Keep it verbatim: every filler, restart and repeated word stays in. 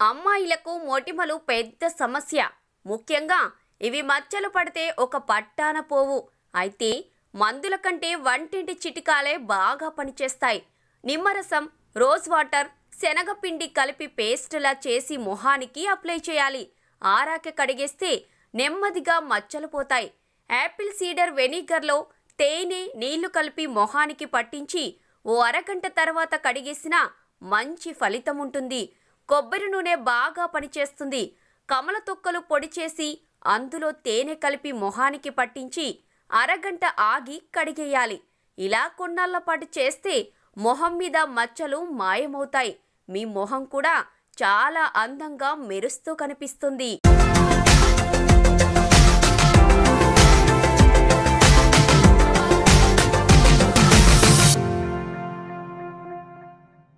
అమ్మాయిలకు మొటిమలు పెద్ద సమస్య. ముఖ్యంగా ఇవి మచ్చలు పడితే ఒక పట్టాన పోవు. అయితే మందుల కంటే వంటింటి చిట్కాలే బాగా పనిచేస్తాయి. నిమ్మరసం, రోజ్ వాటర్, శనగపిండి కలిపి పేస్టులా చేసి మొహానికి అప్లై చేయాలి. ఆరాక కడిగేస్తే నెమ్మదిగా మచ్చలు పోతాయి. యాపిల్ సీడర్ వెనిగర్లో తేనె, నీళ్లు కలిపి మొహానికి పట్టించి ఓ అరగంట తర్వాత కడిగేసినా మంచి ఫలితం ఉంటుంది. కొబ్బరి నూనె బాగా పనిచేస్తుంది. కమల తొక్కలు పొడి చేసి అందులో తేనె కలిపి మొహానికి పట్టించి అరగంట ఆగి కడిగేయాలి. ఇలా కొన్నాళ్ల పాటు చేస్తే మొహం మీద మచ్చలు మాయమవుతాయి. మీ మొహం కూడా చాలా అందంగా మెరుస్తూ కనిపిస్తుంది.